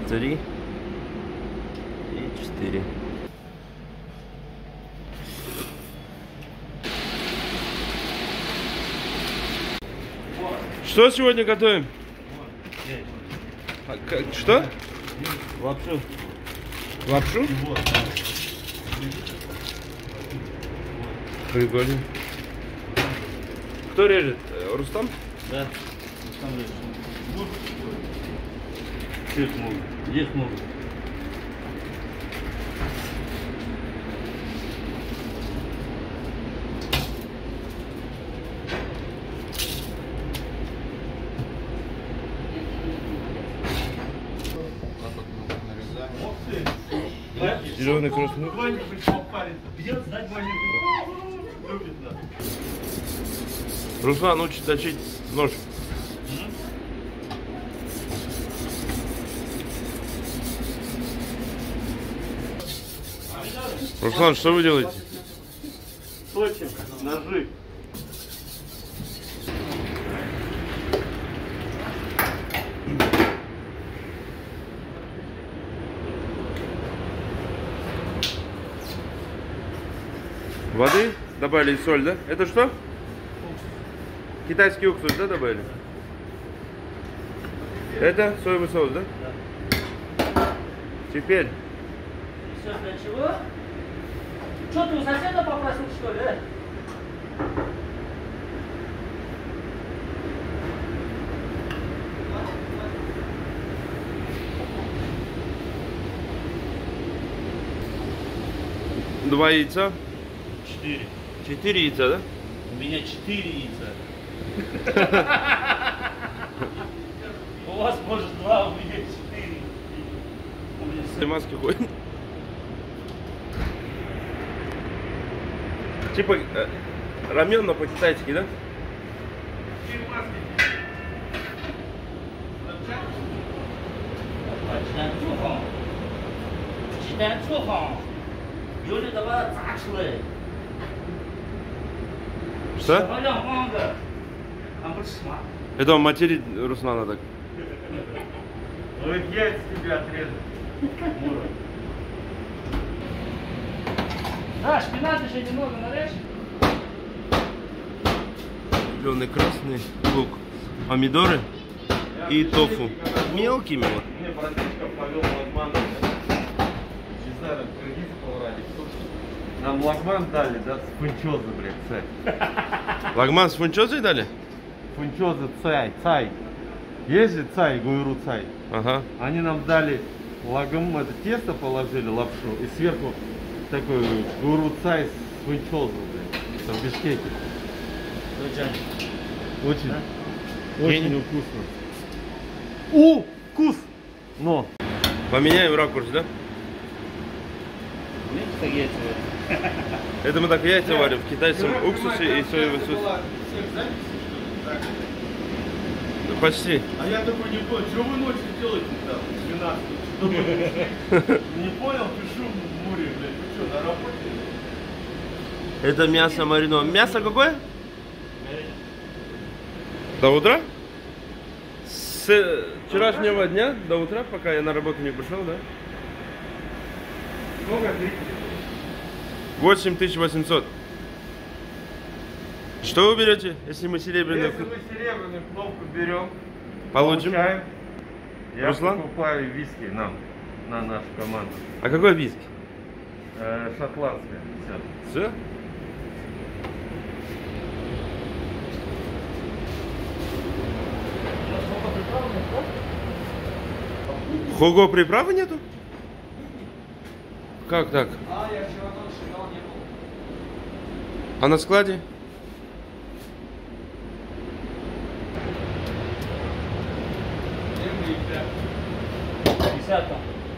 3 и 4. Что сегодня готовим? Что? Лапшу. Лапшу? Прикольно. Кто режет? Рустам? Да. Рустам режет. Здесь могут. Здесь могут. Зеленый красный. Руслан учит точить нож. Руслан, что вы делаете? Точим ножи. Воды добавили, соль, да? Это что? Китайский уксус, да, добавили? Это соевый соус, да? Да. Теперь. Все, для чего? Что ты у соседа попросил, что ли? Два яйца. 4. 4 яйца, да? У меня 4 яйца. У вас может 2, у меня 4. Маски ходят. Типа рамен, но по-китайски, да? Что? Это он материт Руслана так. Ой, яйца тебя отрежу. Да, шпинат еще немного нарежь. Зеленый, красный лук, помидоры и тофу. Мелкими вот. Мне братишка повел лагман. Не знаю, там киргизы поврали. Нам лагман дали, да, с фунчозы, блядь, цай. Лагман с фунчозой дали? Фунчозы цай. Есть же цай, гуйру цай. Ага. Они нам дали лагом, это тесто положили, лапшу, и сверху такой гуру цай с фунчозой, блядь, там в Бишкеке. Очень, Да? очень вкусно. Вкус! Но! Поменяем ракурс, да? Это мы так яйца варим в китайском уксусе и соевый соус. Да, почти. А я такой не понял, что вы ночью делаете там, 12? Не понял, пишу в море, блядь, вы что, на работе? Это мясо мариновано. Мясо какое? До утра? С вчерашнего дня до утра, пока я на работу не пришел, да? Сколько? 8800. Что вы берете, если мы серебряную? Если мы серебряную кнопку берем, Получим. получаем. Я Руслан? покупаю виски нам, на нашу команду. А какой виски? Шотландская. Все? Хого приправы нету? Как так? А, я вчера ночью считал, не было. А на складе? Десятка.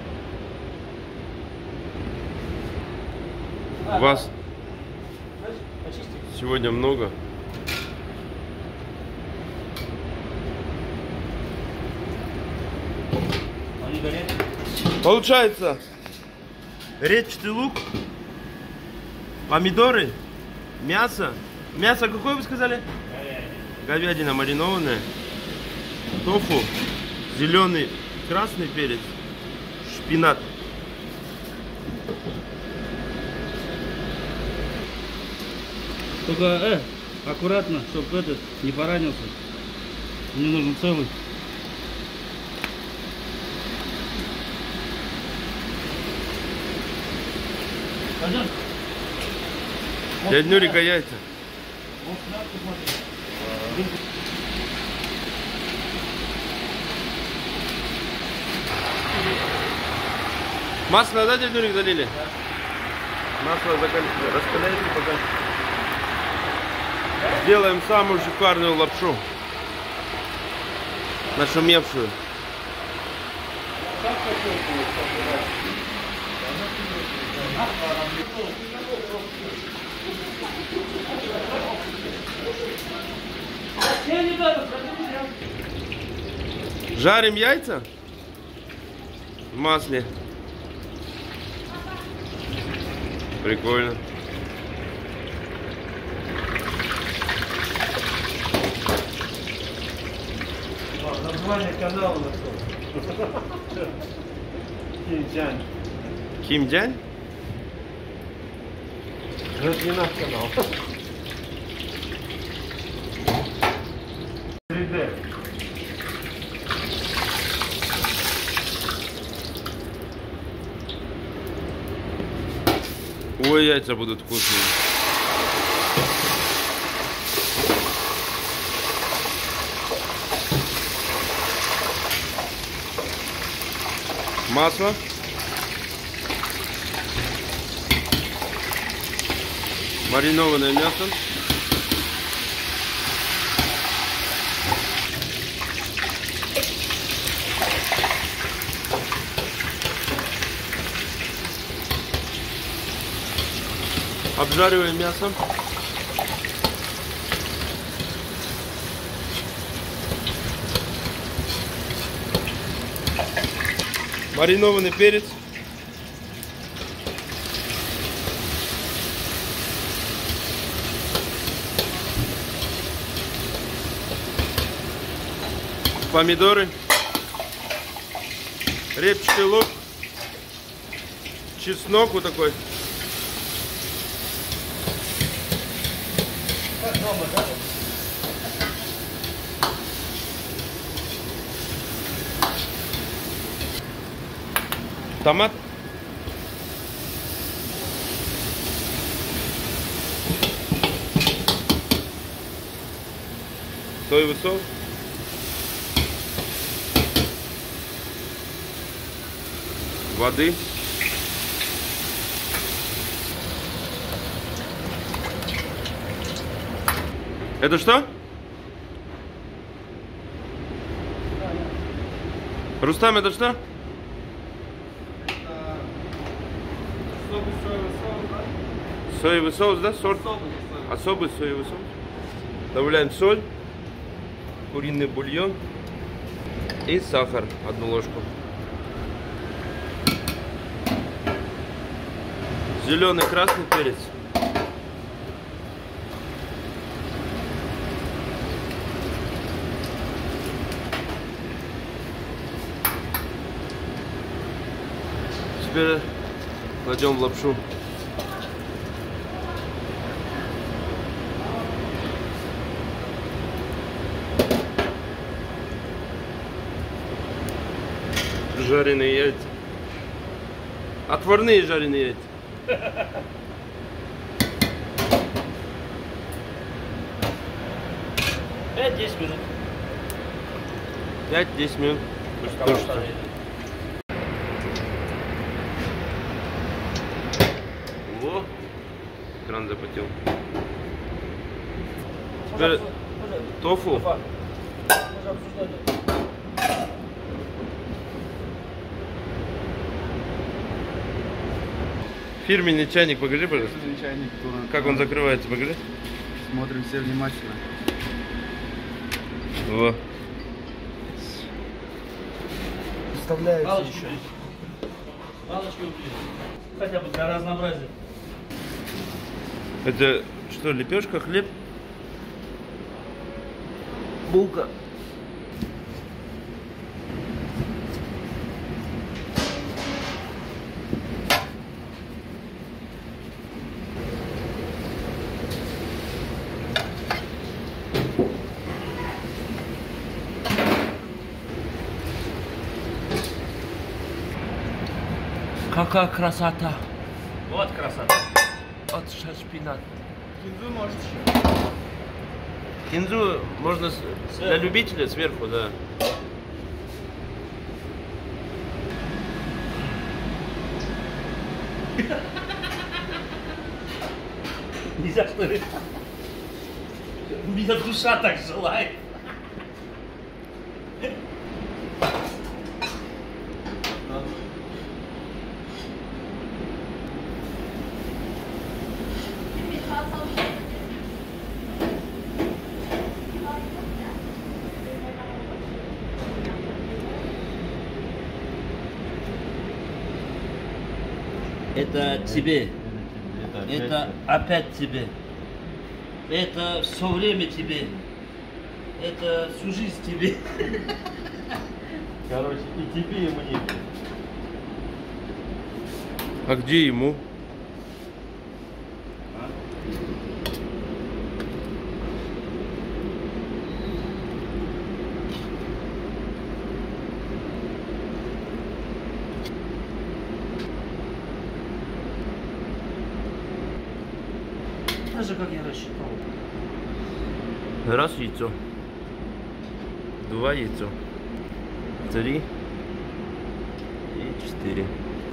Вас Почисти. сегодня много. Они горят. Получается репчатый лук, помидоры, мясо. Мясо какое вы сказали? Говядина маринованная, тофу, зеленый, красный перец Шпинат. Только, аккуратно, чтобы этот не поранился. Мне нужен целый. Пойдем. Дядя Нюрика яйца. Вот сюда посмотри. Масло, да, дядя Нюрик, залили? Масло раскаляйте пока. Сделаем самую шикарную лапшу. Нашумевшую. Жарим яйца в масле. Прикольно. Название канала нашел. Кимджань. Кимджань? Но это не наш канал. 3D. Ой, яйца будут вкусные. Масло. Маринованное мясо. Обжариваем мясо. Маринованный перец. Помидоры. Репчатый лук. Чеснок вот такой. Томат. Соевый соус. Воды. Это что? Рустам, это что? Соевый соус, да? Сорт? Особый соевый соус. Добавляем соль, куриный бульон и сахар, 1 ложку. Зеленый, красный перец. Теперь кладем в лапшу. Жареные яйца. Отварные жареные яйца. 5-10 минут. 5-10 минут. Пусть тушится. Во! Экран запотел. Теперь тофу. Фирменный чайник, покажи, пожалуйста. Чайник, Как он закрывается, покажи. Смотрим все внимательно. Во. Вставляется Палочки еще. убери. Палочки убери. Хотя бы для разнообразия. Это что, лепешка, хлеб? Булка. Какая красота. Вот красота. Вот шпинат. Кинзу можете еще. Кинзу можно для любителя сверху, да. Нельзя, что ли? У меня душа так желает. Это тебе. Это опять тебе. Это все время тебе. Это всю жизнь тебе. Короче, и тебе, и мне. А где ему? Так же, как я рассчитал. Раз яйцо. Два яйцо. 3 и 4.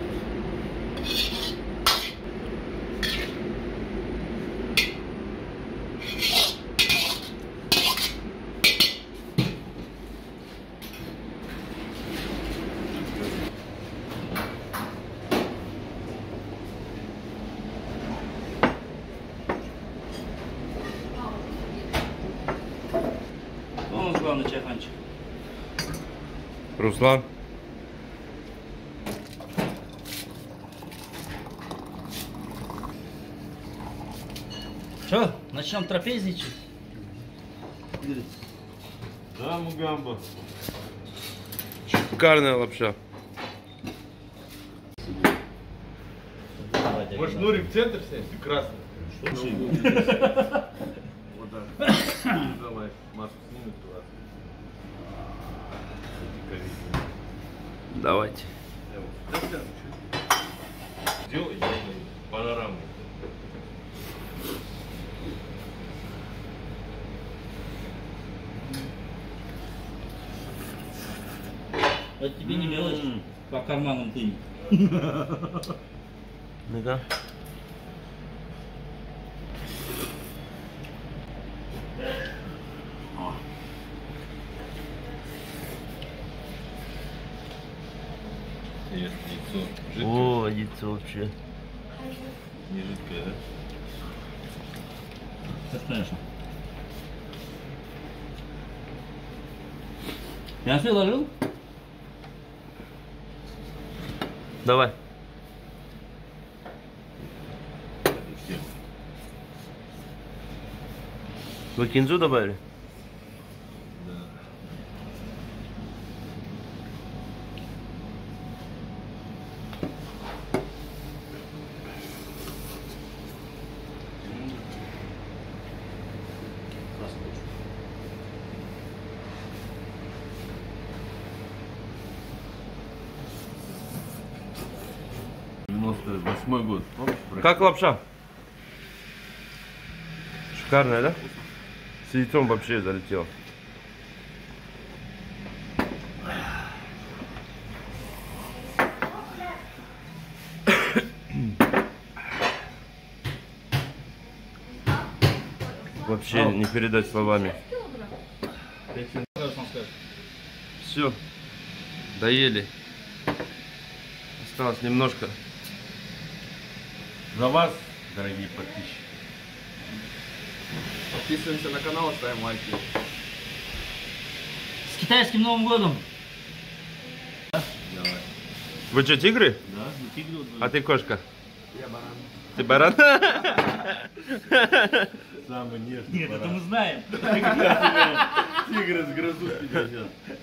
Кто у нас главный чайханчик? Руслан. Че, начнем трапезничать? Да, Мугамба. Шикарная лапша. Может, Нурик в центр снять? Ты красный. Вот так. Давай, маску снимет туда. Давайте. Сделай панораму. Это тебе не мелочь, по карманам ты. Ну-ка. Есть яйцо. Жидкое? О, яйцо вообще. Не жидкое, да? Это конечно. Я все ложил? Давай. Вы кинзу добавили? Да. Восьмой год. Помнишь, Как лапша? Шикарная, да? С яйцом вообще залетел. Вообще не передать словами. Все, доели. Осталось немножко. За вас, дорогие подписчики. Подписываемся на канал, ставим лайки. С китайским Новым годом! Давай. Вы что, тигры? Да? А ты кошка? Я баран. Ты баран? Самый нежный. Нет, это мы знаем. Тигры с грызут тебя сейчас.